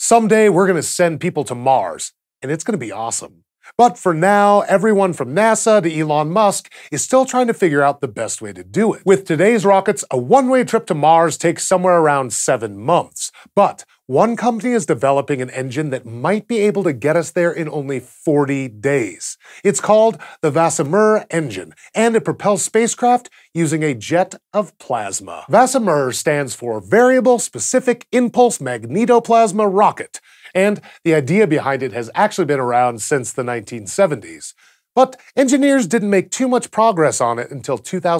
Someday we're going to send people to Mars, and it's going to be awesome. But for now, everyone from NASA to Elon Musk is still trying to figure out the best way to do it. With today's rockets, a one-way trip to Mars takes somewhere around 7 months. But one company is developing an engine that might be able to get us there in only 40 days. It's called the Vasmer engine, and it propels spacecraft using a jet of plasma. Vasmer stands for Variable Specific Impulse Magnetoplasma Rocket, and the idea behind it has actually been around since the 1970s. But engineers didn't make too much progress on it until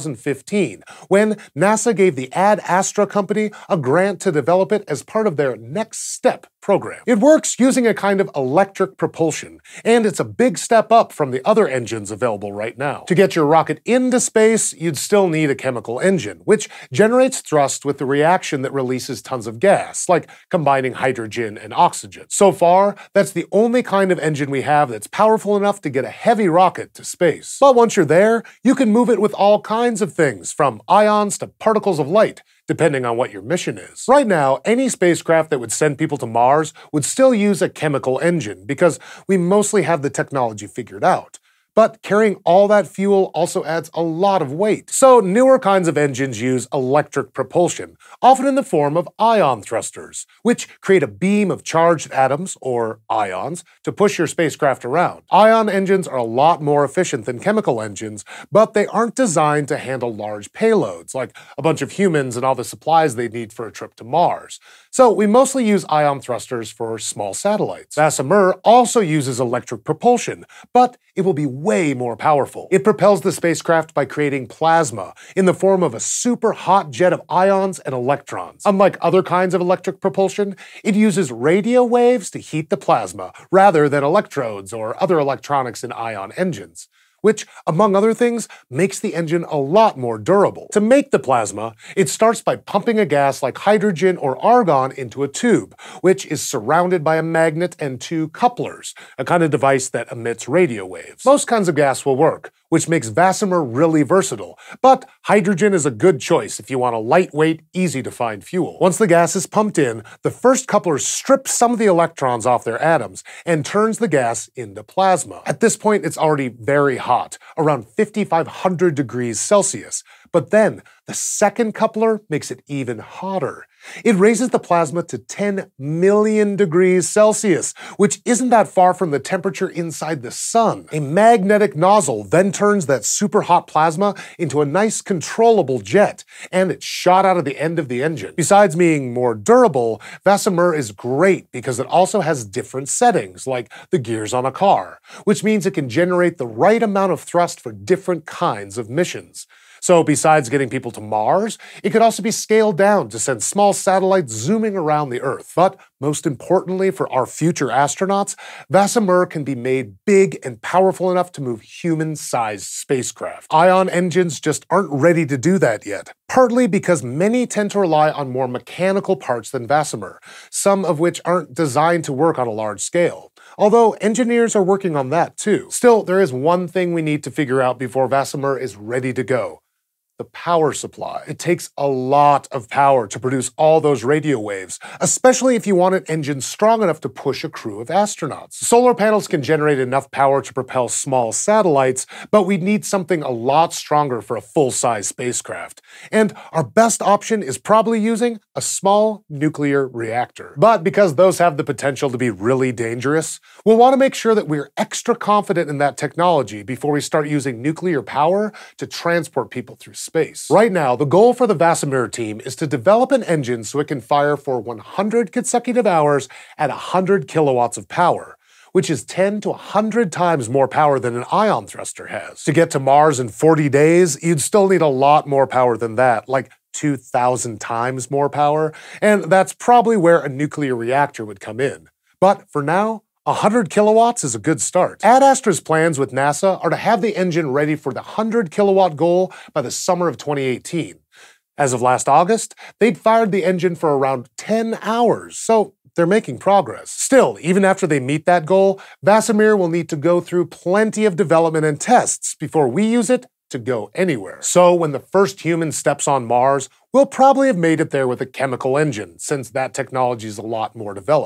2015, when NASA gave the Ad Astra company a grant to develop it as part of their Next Step program. It works using a kind of electric propulsion, and it's a big step up from the other engines available right now. To get your rocket into space, you'd still need a chemical engine, which generates thrust with the reaction that releases tons of gas, like combining hydrogen and oxygen. So far, that's the only kind of engine we have that's powerful enough to get a heavy rocket to space. But once you're there, you can move it with all kinds of things, from ions to particles of light, depending on what your mission is. Right now, any spacecraft that would send people to Mars would still use a chemical engine because we mostly have the technology figured out. But carrying all that fuel also adds a lot of weight. So newer kinds of engines use electric propulsion, often in the form of ion thrusters, which create a beam of charged atoms, or ions, to push your spacecraft around. Ion engines are a lot more efficient than chemical engines, but they aren't designed to handle large payloads, like a bunch of humans and all the supplies they'd need for a trip to Mars. So we mostly use ion thrusters for small satellites. Vasmer also uses electric propulsion, but it will be way more powerful. It propels the spacecraft by creating plasma in the form of a super hot jet of ions and electrons. Unlike other kinds of electric propulsion, it uses radio waves to heat the plasma rather than electrodes or other electronics in ion engines, which, among other things, makes the engine a lot more durable. To make the plasma, it starts by pumping a gas like hydrogen or argon into a tube, which is surrounded by a magnet and 2 couplers, a kind of device that emits radio waves. Most kinds of gas will work, which makes Vasmer really versatile, but hydrogen is a good choice if you want a lightweight, easy-to-find fuel. Once the gas is pumped in, the first coupler strips some of the electrons off their atoms and turns the gas into plasma. At this point, it's already very hot, around 5,500 degrees Celsius. But then, the second coupler makes it even hotter. It raises the plasma to 10 million degrees Celsius, which isn't that far from the temperature inside the sun. A magnetic nozzle then turns that super hot plasma into a nice controllable jet, and it's shot out of the end of the engine. Besides being more durable, Vasmer is great because it also has different settings, like the gears on a car, which means it can generate the right amount of thrust for different kinds of missions. So besides getting people to Mars, it could also be scaled down to send small satellites zooming around the Earth. But most importantly for our future astronauts, Vasmer can be made big and powerful enough to move human-sized spacecraft. Ion engines just aren't ready to do that yet, partly because many tend to rely on more mechanical parts than Vasmer, some of which aren't designed to work on a large scale. Although engineers are working on that too. Still, there is one thing we need to figure out before Vasmer is ready to go: the power supply. It takes a lot of power to produce all those radio waves, especially if you want an engine strong enough to push a crew of astronauts. Solar panels can generate enough power to propel small satellites, but we'd need something a lot stronger for a full-size spacecraft. And our best option is probably using a small nuclear reactor. But because those have the potential to be really dangerous, we'll want to make sure that we're extra confident in that technology before we start using nuclear power to transport people through space. Right now, the goal for the Vasmer team is to develop an engine so it can fire for 100 consecutive hours at 100 kilowatts of power, which is 10 to 100 times more power than an ion thruster has. To get to Mars in 40 days, you'd still need a lot more power than that, like 2,000 times more power, and that's probably where a nuclear reactor would come in. But for now, 100 kilowatts is a good start. Ad Astra's plans with NASA are to have the engine ready for the 100 kilowatt goal by the summer of 2018. As of last August, they'd fired the engine for around 10 hours, so they're making progress. Still, even after they meet that goal, Vasmer will need to go through plenty of development and tests before we use it to go anywhere. So when the first human steps on Mars, we'll probably have made it there with a chemical engine, since that technology is a lot more developed.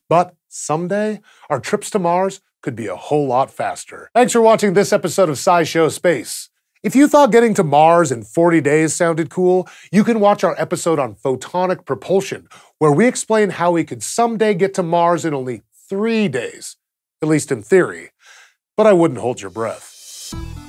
But someday, our trips to Mars could be a whole lot faster. Thanks for watching this episode of SciShow Space. If you thought getting to Mars in 40 days sounded cool, you can watch our episode on photonic propulsion, where we explain how we could someday get to Mars in only 3 days, at least in theory. But I wouldn't hold your breath.